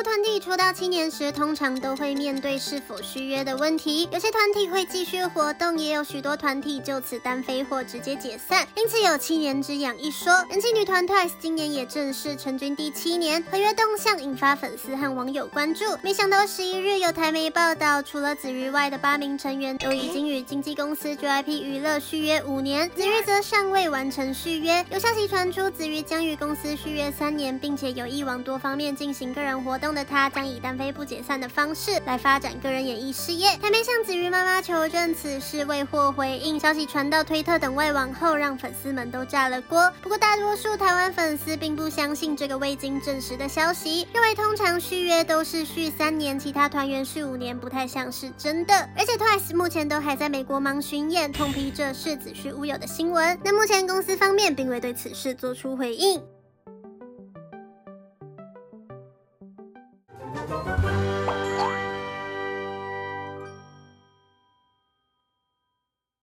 入团体出道7年时，通常都会面对是否续约的问题。有些团体会继续活动，也有许多团体就此单飞或直接解散，因此有7年之痒一说。人气女团 TWICE 今年也正式成军第7年，合约动向引发粉丝和网友关注。没想到11日有台媒报道，除了子瑜外的8名成员都已经与经纪公司 JYP 娱乐续约5年，子瑜则尚未完成续约。有消息传出，子瑜将与公司续约3年，并且有意往多方面进行个人活动的他，将以单飞不解散的方式来发展个人演艺事业。台媒向子瑜妈妈求证此事，未获回应。消息传到推特等外网后，让粉丝们都炸了锅。不过大多数台湾粉丝并不相信这个未经证实的消息，认为通常续约都是续3年，其他团员续5年不太像是真的。而且 TWICE 目前都还在美国忙巡演，痛批这是子虚乌有的新闻。那目前公司方面并未对此事做出回应。